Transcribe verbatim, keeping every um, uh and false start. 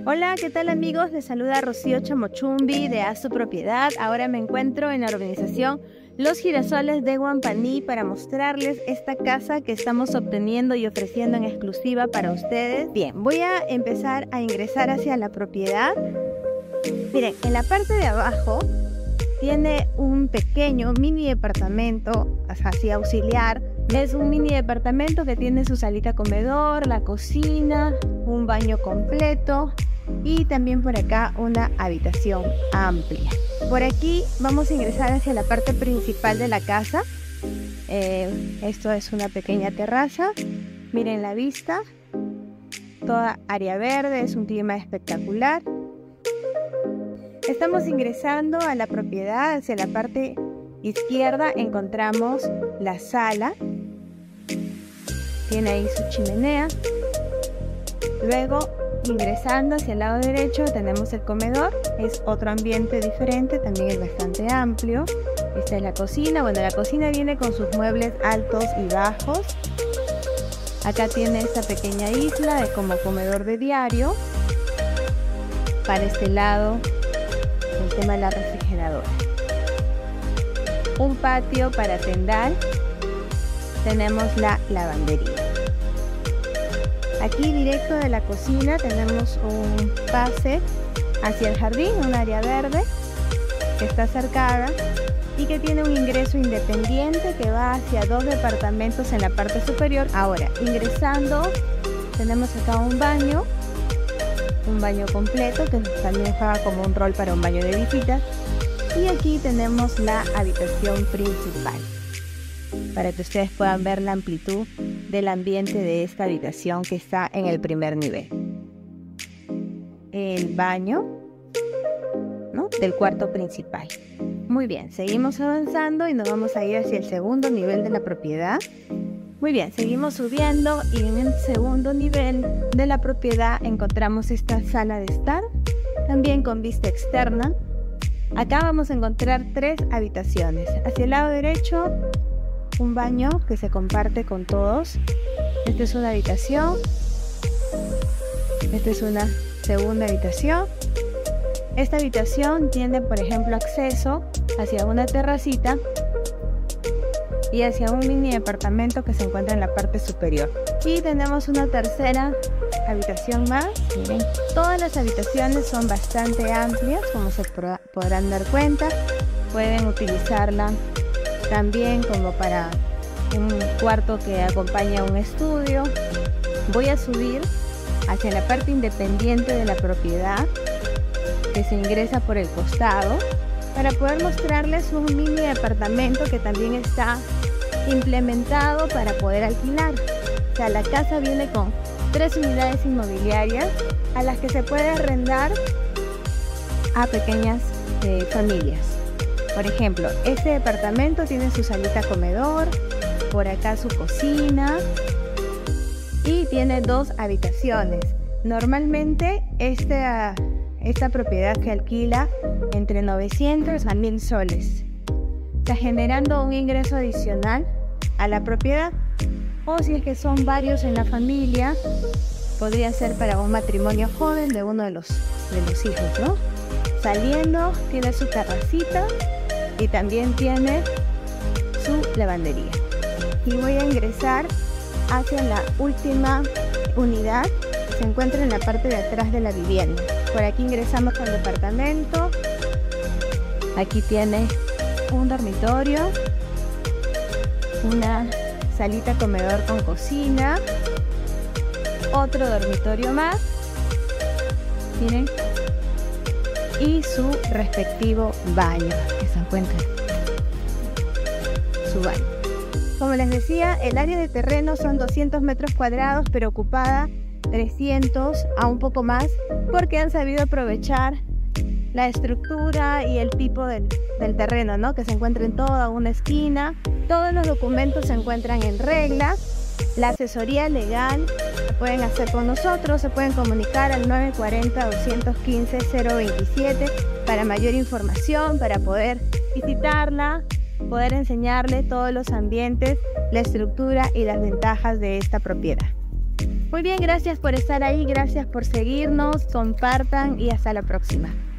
Hola, ¿qué tal amigos? Les saluda Rocío Chamochumbi de Haz tu Propiedad. Ahora me encuentro en la organización Los Girasoles de Huampaní para mostrarles esta casa que estamos obteniendo y ofreciendo en exclusiva para ustedes. Bien, voy a empezar a ingresar hacia la propiedad. Miren, en la parte de abajo tiene un pequeño mini departamento, así auxiliar. Es un mini departamento que tiene su salita comedor, la cocina, un baño completo y también por acá una habitación amplia. Por aquí vamos a ingresar hacia la parte principal de la casa. Eh, esto es una pequeña terraza. Miren la vista, toda área verde, es un clima espectacular. Estamos ingresando a la propiedad. Hacia la parte izquierda encontramos la sala. Tiene ahí su chimenea. Luego, ingresando hacia el lado derecho, tenemos el comedor. Es otro ambiente diferente, también es bastante amplio. Esta es la cocina. Bueno, la cocina viene con sus muebles altos y bajos. Acá tiene esta pequeña isla de como comedor de diario. Para este lado, el tema de la refrigeradora. Un patio para tendal. Tenemos la lavandería. Aquí directo de la cocina tenemos un pase hacia el jardín, un área verde que está cercada y que tiene un ingreso independiente que va hacia dos departamentos en la parte superior. Ahora, ingresando, tenemos acá un baño, un baño completo que también juega como un rol para un baño de visitas. Y aquí tenemos la habitación principal, para que ustedes puedan ver la amplitud del ambiente de esta habitación que está en el primer nivel. El baño, ¿no?, del cuarto principal. Muy bien, seguimos avanzando y nos vamos a ir hacia el segundo nivel de la propiedad. Muy bien, seguimos subiendo y en el segundo nivel de la propiedad encontramos esta sala de estar, también con vista externa. Acá vamos a encontrar tres habitaciones. Hacia el lado derecho, un baño que se comparte con todos. Esta es una habitación. Esta es una segunda habitación. Esta habitación tiene, por ejemplo, acceso hacia una terracita y hacia un mini departamento que se encuentra en la parte superior. Y tenemos una tercera habitación más. Miren, todas las habitaciones son bastante amplias, como se podrán dar cuenta. Pueden utilizarla también como para un cuarto que acompaña a un estudio. Voy a subir hacia la parte independiente de la propiedad que se ingresa por el costado para poder mostrarles un mini departamento que también está implementado para poder alquilar. O sea, la casa viene con tres unidades inmobiliarias a las que se puede arrendar a pequeñas eh, familias. Por ejemplo, este departamento tiene su salita comedor, por acá su cocina y tiene dos habitaciones. Normalmente esta, esta propiedad se alquila entre novecientos a mil soles, está generando un ingreso adicional a la propiedad. O si es que son varios en la familia, podría ser para un matrimonio joven de uno de los, de los hijos, ¿no? Saliendo, tiene su terracita y también tiene su lavandería. Y voy a ingresar hacia la última unidad, se encuentra en la parte de atrás de la vivienda. Por aquí ingresamos al departamento. Aquí tiene un dormitorio, una salita comedor con cocina, otro dormitorio más, miren, y su respectivo baño, que se encuentra su baño. Como les decía, el área de terreno son doscientos metros cuadrados, pero ocupada trescientos a un poco más, porque han sabido aprovechar la estructura y el tipo del, del terreno, ¿no?, que se encuentra en toda una esquina. Todos los documentos se encuentran en regla. La asesoría legal la pueden hacer con nosotros, se pueden comunicar al nueve cuatro cero, dos uno cinco, cero dos siete para mayor información, para poder visitarla, poder enseñarle todos los ambientes, la estructura y las ventajas de esta propiedad. Muy bien, gracias por estar ahí, gracias por seguirnos, compartan y hasta la próxima.